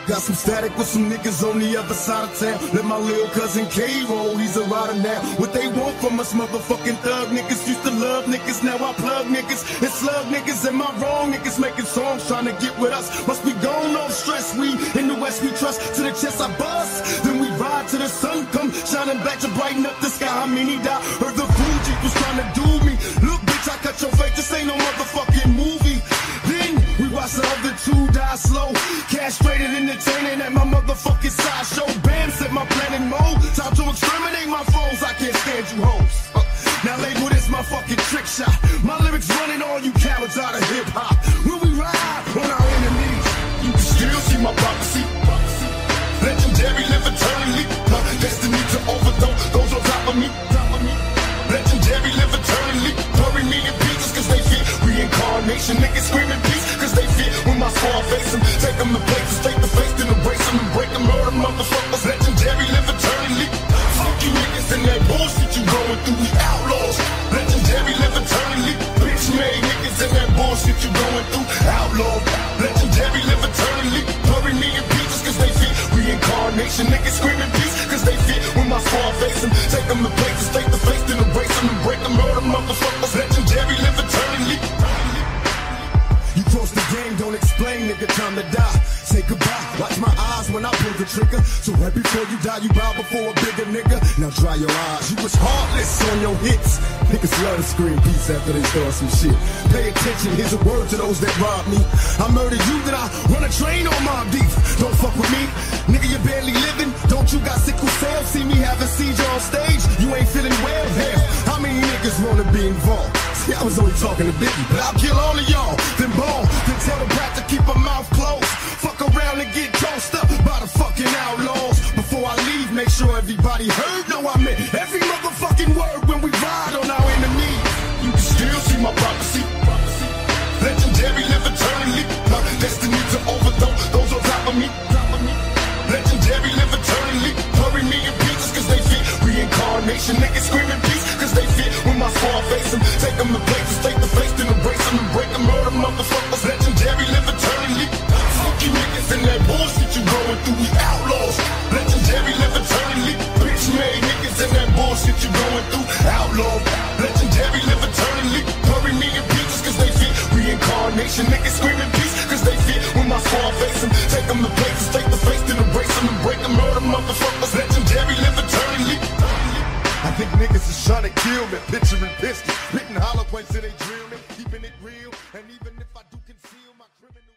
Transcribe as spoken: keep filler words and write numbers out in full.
Got some static with some niggas on the other side of town. Let my little cousin K roll, he's a rider now. What they want from us motherfucking thug niggas. Used to love niggas, now I plug niggas and slug niggas. Am I wrong? Niggas making songs trying to get with us. Must be gone off stress, we in the West we trust. To the chest I bust, then we ride till the sun come shining back to brighten up the sky. I mean he died, heard the Fuji was trying to do me. Look bitch, I cut your face, this ain't no motherfucking movie. Then we watch the other two die slow. Castrated, entertaining at my motherfucking sideshow. Bam, set my planet mode. Time to exterminate my foes. I can't stand you hoes. Uh, now label this my fucking trick shot. My lyrics running all you cowards out of hip hop. When we ride on our enemies, you can still see my prophecy. Legendary, live eternally. Uh, destiny to overthrow those on top of me. Legendary, live eternally. Bury me in pieces cause they fear reincarnation. Niggas screaming peace cause they fear when my squad face them. Take them to places, take the face, then embrace them and break them. Murder motherfuckers. Legendary, live eternally. Fuck you niggas and that bullshit you going through. We outlaws. Legendary, live eternally. Bitch made niggas and that bullshit you going through. Outlaw. Legendary, live eternally. Bury me in pieces cause they fear reincarnation. Niggas screaming peace cause they fear when my squad face them. Take them to places, take the face, then embrace them and break them. Murder motherfuckers. Legendary, live eternally. You cross the game, don't explain, nigga, time to die. Say goodbye, watch my eyes when I pull the trigger. So right before you die, you bow before a bigger nigga. Now dry your eyes, you was heartless on your hits. Niggas love to scream peace after they start some shit. Pay attention, here's a word to those that rob me. I murdered you, then I run a train on my beef. Don't fuck with me, nigga, you barely living. Don't you got sickle cell? See me having seizure on stage, you ain't feeling well. Hell, how many niggas wanna be involved? See, I was only talking to Biggie, but I'll kill all of y'all. Then ball, then tell the brat to keep her mouth closed. Fuck around and get tossed up by the fucking outlaws. Before I leave, make sure everybody heard. No, I meant every motherfucking word when we ride on our enemies. You can still see my prophecy. Legendary, live eternally. My destiny to overthrow those on top of me. Legendary, live eternally. Bury me in pieces cause they fear reincarnation. Niggas screaming peace cause they fear when my squad face them. Take them to places, take the face, then embrace them and break them. Murder motherfuckers. Legendary, live eternally. Fuck you niggas and that bullshit you going through. We outlaws. Legendary, live eternally. Bitch made niggas and that bullshit you going through. Outlaw. Legendary, live eternally. Bury me in pieces cause they fear reincarnation. Niggas screaming peace cause they fear when my squad face them. Take them to places, take the face, then embrace them and break them. Murder motherfuckers. Legendary, live eternally. I think niggas is trying to kill me. Picturing pistols, spitting hollow points till they drill me. Keeping it real, and even if I do conceal my criminal